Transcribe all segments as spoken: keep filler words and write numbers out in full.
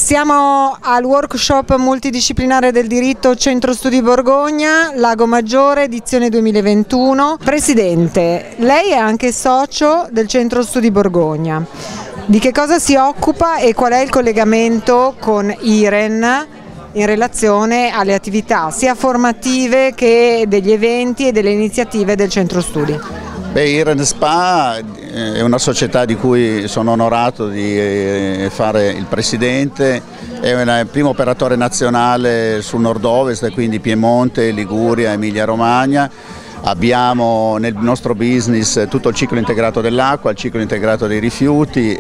Siamo al workshop multidisciplinare del diritto Centro Studi Borgogna, Lago Maggiore, edizione duemilaventuno. Presidente, lei è anche socio del Centro Studi Borgogna. Di che cosa si occupa e qual è il collegamento con I R E N in relazione alle attività sia formative che degli eventi e delle iniziative del Centro Studi? Beh, I R E N SPA è una società di cui sono onorato di fare il presidente, è il primo operatore nazionale sul nord-ovest, quindi Piemonte, Liguria, Emilia Romagna. Abbiamo nel nostro business tutto il ciclo integrato dell'acqua, il ciclo integrato dei rifiuti,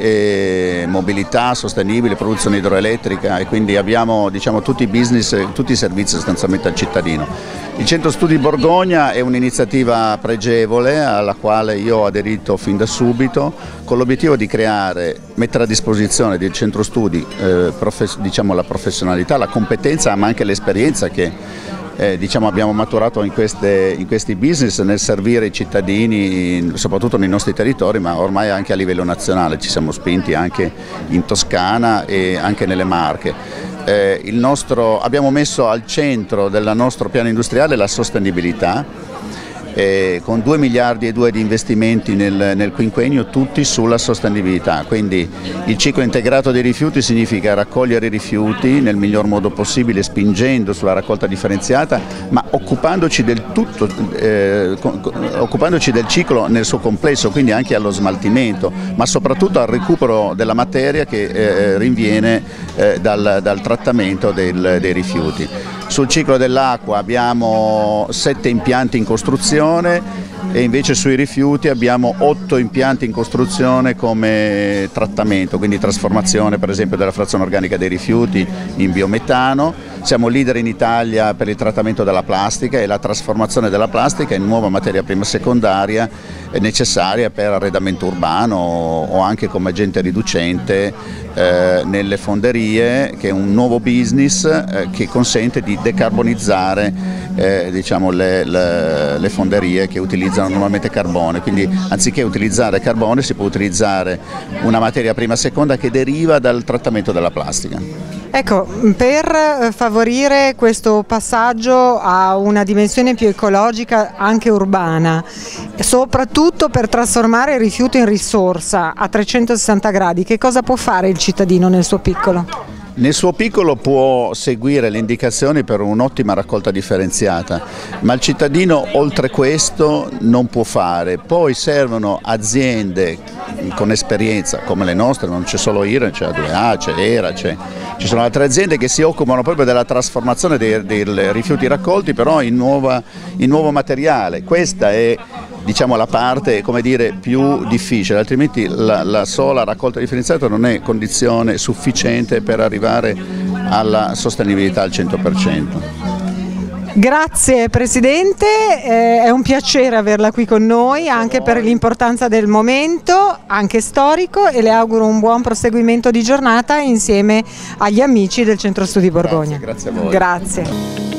e mobilità sostenibile, produzione idroelettrica, e quindi abbiamo, diciamo, tutti i business, tutti i servizi sostanzialmente al cittadino. Il Centro Studi Borgogna è un'iniziativa pregevole alla quale io ho aderito fin da subito, con l'obiettivo di creare, mettere a disposizione del Centro Studi eh, diciamo, la professionalità, la competenza ma anche l'esperienza che Eh, diciamo, abbiamo maturato in, queste, in questi business nel servire i cittadini, soprattutto nei nostri territori, ma ormai anche a livello nazionale. Ci siamo spinti anche in Toscana e anche nelle Marche. Eh, il nostro, abbiamo messo al centro del nostro piano industriale la sostenibilità, Eh, con due miliardi e due di investimenti nel, nel quinquennio, tutti sulla sostenibilità. Quindi il ciclo integrato dei rifiuti significa raccogliere i rifiuti nel miglior modo possibile, spingendo sulla raccolta differenziata, ma occupandoci del tutto, eh, occupandoci del ciclo nel suo complesso, quindi anche allo smaltimento, ma soprattutto al recupero della materia che eh, rinviene eh, dal, dal trattamento del, dei rifiuti. Sul ciclo dell'acqua abbiamo sette impianti in costruzione e invece sui rifiuti abbiamo otto impianti in costruzione come trattamento, quindi trasformazione per esempio della frazione organica dei rifiuti in biometano. Siamo leader in Italia per il trattamento della plastica e la trasformazione della plastica in nuova materia prima secondaria necessaria per arredamento urbano o anche come agente riducente eh, nelle fonderie, che è un nuovo business eh, che consente di decarbonizzare eh, diciamo, le, le, le fonderie che utilizzano normalmente carbone. Quindi anziché utilizzare carbone si può utilizzare una materia prima seconda che deriva dal trattamento della plastica. Ecco, per favorire questo passaggio a una dimensione più ecologica anche urbana, soprattutto per trasformare il rifiuto in risorsa a trecentosessanta gradi, che cosa può fare il cittadino nel suo piccolo? Nel suo piccolo può seguire le indicazioni per un'ottima raccolta differenziata, ma il cittadino oltre questo non può fare. Poi servono aziende con esperienza come le nostre, non c'è solo I R E N, c'è A due A, c'è E R A, ci sono altre aziende che si occupano proprio della trasformazione dei, dei rifiuti raccolti però in, nuova, in nuovo materiale. Questa è, diciamo, la parte, come dire, più difficile, altrimenti la, la sola raccolta differenziata non è condizione sufficiente per arrivare alla sostenibilità al cento per cento. Grazie Presidente, eh, è un piacere averla qui con noi anche per l'importanza del momento, anche storico, e le auguro un buon proseguimento di giornata insieme agli amici del Centro Studi Borgogna. Grazie, grazie a voi. Grazie.